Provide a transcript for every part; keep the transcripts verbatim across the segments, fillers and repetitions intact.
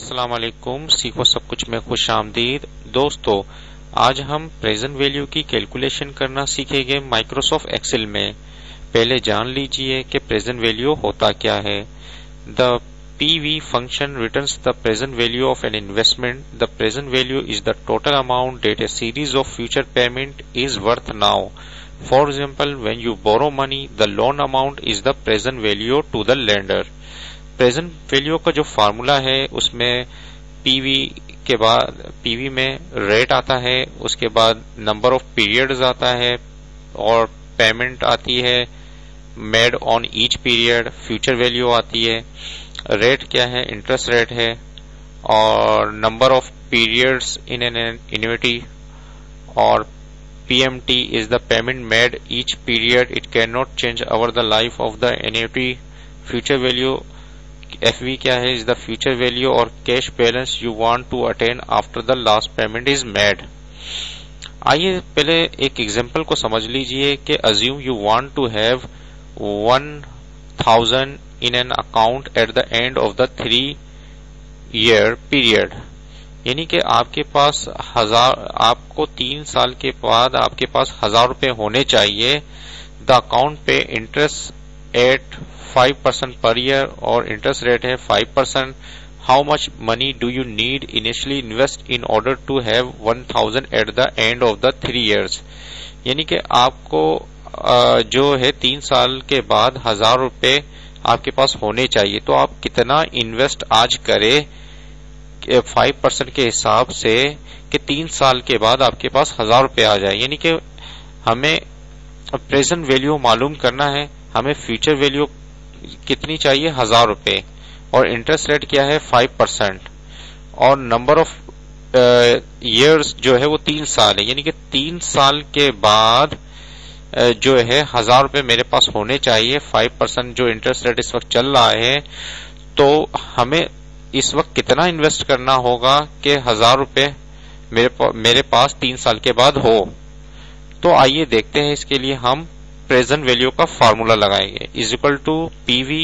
अस्सलाम वालेकुम। सीखो सब कुछ में खुश आमदीद। दोस्तों, आज हम प्रेजेंट वैल्यू की कैलकुलेशन करना सीखेंगे माइक्रोसॉफ्ट एक्सेल में। पहले जान लीजिए कि प्रेजेंट वैल्यू होता क्या है। The PV function returns the present value of an investment. The present value is the total amount that a series of future payment is worth now. For example, when you borrow money, the loan amount is the present value to the lender. Present value का जो formula है उसमें PV के बाद PV में rate आता है, उसके बाद नंबर ऑफ पीरियड्स आता है और पेमेंट आती है made on each period. Future value आती है, रेट क्या है, इंटरेस्ट रेट है, और number of periods in an annuity, और PMT is the payment made each period. It can not change over the life of the annuity. Future value FV क्या है, is the future value और cash balance you want to attain after the last payment is made. आइए पहले एक example को समझ लीजिए कि assume you want to have one thousand in an account at the end of the three year period. यानी कि आपके पास हजार आपको तीन साल के बाद आपके पास हजार रुपए होने चाहिए। The account pay interest at five percent per year और इंटरेस्ट रेट है five percent. How much money do you need initially invest in order to have one thousand at the end of the three years. यानी कि आपको जो है तीन साल के बाद हजार रुपए आपके पास होने चाहिए, तो आप कितना इन्वेस्ट आज करें फाइव परसेंट के हिसाब से कि तीन साल के बाद आपके पास हजार रुपए आ जाए। यानी कि हमें प्रेजेंट वैल्यू मालूम करना है, हमें फ्यूचर वैल्यू कितनी चाहिए, हजार रुपए, और इंटरेस्ट रेट क्या है फाइव परसेंट, और नंबर ऑफ ईयर्स जो है वो तीन साल है। यानी कि तीन साल के बाद uh, जो है हजार रुपए मेरे पास होने चाहिए। फाइव परसेंट जो इंटरेस्ट रेट इस वक्त चल रहा है, तो हमें इस वक्त कितना इन्वेस्ट करना होगा कि हजार रुपए मेरे पा, मेरे पास तीन साल के बाद हो। तो आइए देखते हैं। इसके लिए हम प्रेजेंट वैल्यू का फार्मूला लगाएंगे। Is equal to PV,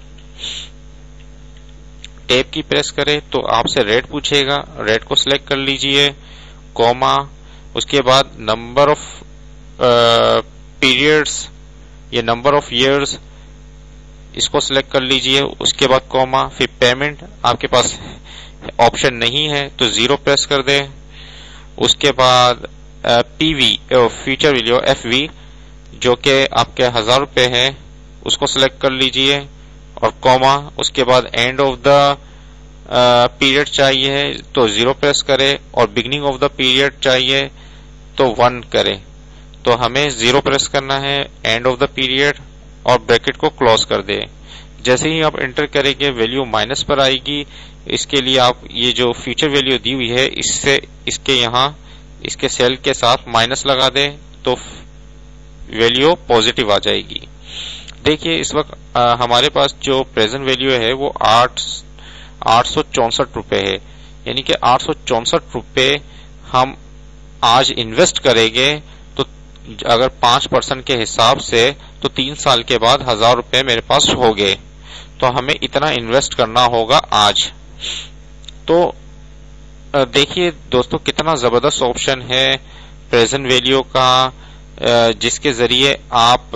tab की प्रेस करें तो आपसे रेट पूछेगा, रेट को सिलेक्ट कर लीजिए, कॉमा, उसके बाद नंबर ऑफ पीरियड्स या नंबर ऑफ इयर्स इसको सिलेक्ट कर लीजिए, उसके बाद कॉमा, फिर पेमेंट। आपके पास ऑप्शन नहीं है तो जीरो प्रेस कर दें। उसके बाद पीवी फ्यूचर वैल्यू एफवी जो कि आपके हजार रुपए है उसको सिलेक्ट कर लीजिए और कॉमा, उसके बाद एंड ऑफ द पीरियड चाहिए है तो जीरो प्रेस करें, और बिगिनिंग ऑफ द पीरियड चाहिए तो वन करें। तो हमें जीरो प्रेस करना है, एंड ऑफ द पीरियड, और ब्रैकेट को क्लोज कर दें। जैसे ही आप एंटर करेंगे वैल्यू माइनस पर आएगी। इसके लिए आप ये जो फ्यूचर वैल्यू दी हुई है इससे इसके यहाँ इसके सेल के साथ माइनस लगा दें तो वैल्यू पॉजिटिव आ जाएगी। देखिए इस वक्त आ, हमारे पास जो प्रेजेंट वैल्यू है वो आठ आठ सौ चौसठ रुपए है। यानी कि आठ सौ चौसठ रुपए हम आज इन्वेस्ट करेंगे तो अगर पांच परसेंट के हिसाब से तो तीन साल के बाद हजार रुपए मेरे पास हो गए। तो हमें इतना इन्वेस्ट करना होगा आज। तो देखिए दोस्तों कितना जबरदस्त ऑप्शन है प्रेजेंट वैल्यू का, जिसके जरिए आप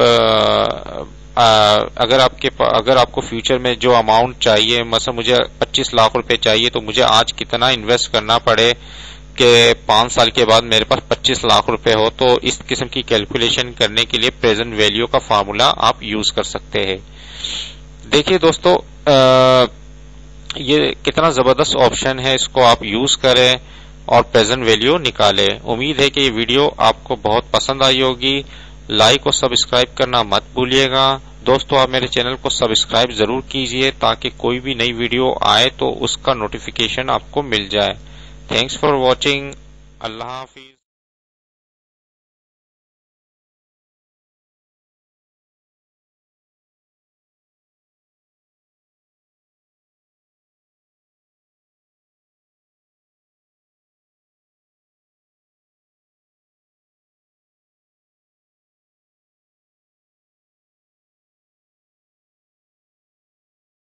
अगर आपके अगर आपको फ्यूचर में जो अमाउंट चाहिए, मतलब मुझे पच्चीस लाख रुपए चाहिए, तो मुझे आज कितना इन्वेस्ट करना पड़े कि पांच साल के बाद मेरे पास पच्चीस लाख रुपए हो। तो इस किस्म की कैलकुलेशन करने के लिए प्रेजेंट वैल्यू का फार्मूला आप यूज कर सकते हैं। देखिए दोस्तों आ, ये कितना जबरदस्त ऑप्शन है, इसको आप यूज करें और प्रेजेंट वैल्यू निकालें। उम्मीद है कि ये वीडियो आपको बहुत पसंद आई होगी। लाइक और सब्सक्राइब करना मत भूलिएगा। दोस्तों आप मेरे चैनल को सब्सक्राइब जरूर कीजिए ताकि कोई भी नई वीडियो आए तो उसका नोटिफिकेशन आपको मिल जाए। Thanks for watching. अल्लाह हाफिज।